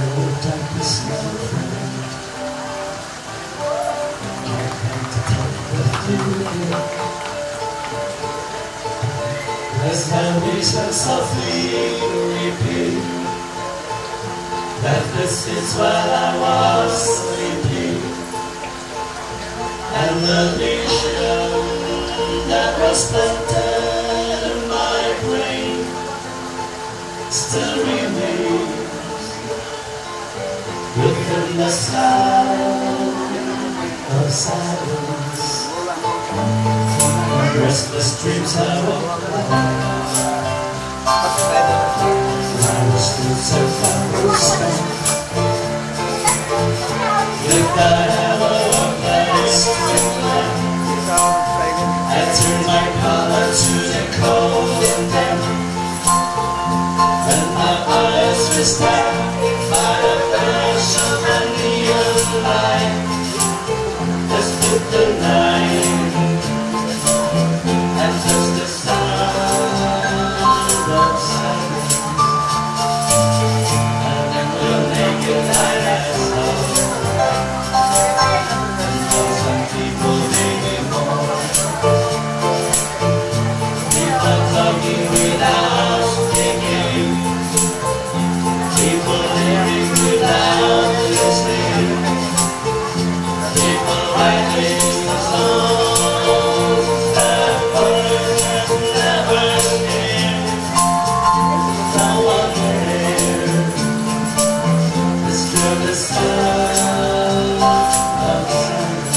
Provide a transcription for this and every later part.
will darkness never find. Can't wait to take the through again. Let's melodies and softly repeat that this is while I was sleeping, and the vision that was planted in my brain still remains within the sound of silence. Restless dreams I walk alone. I was still so far away. If I ever walk that straight line, I turn my collar to the cold and damp, and my eyes were stabbed by the flash of a neon light. Let's put the night and just the sound of silence, and then we'll make it light as hell. And though some people maybe more, people talking without thinking, people living without listening, people writing songs that words have never seen. No one there is still the sound of silence.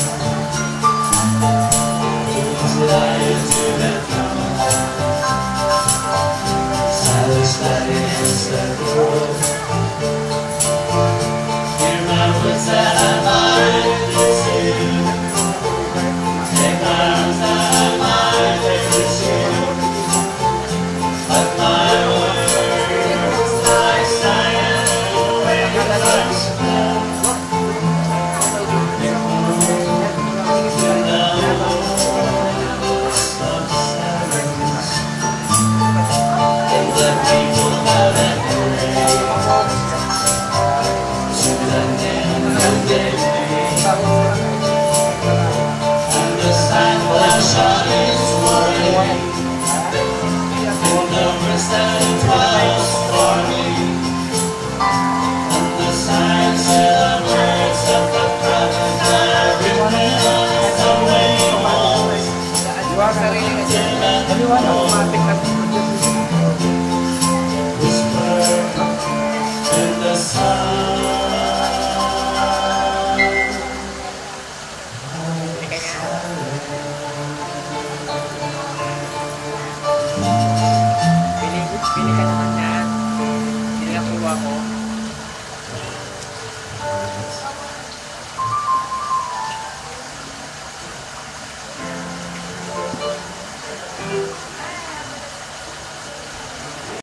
Who's lying to that dawn? Silence lying inside the world. Hear my words that I might deceive. Take my arms that I might receive. But my words lie silent when I smell. In the woods of silence, in the people that I pray, to the name you gave me, and the sign flash on its warning, in the words that it was for me, and the signs and the words of the prophet that written on the way home, till the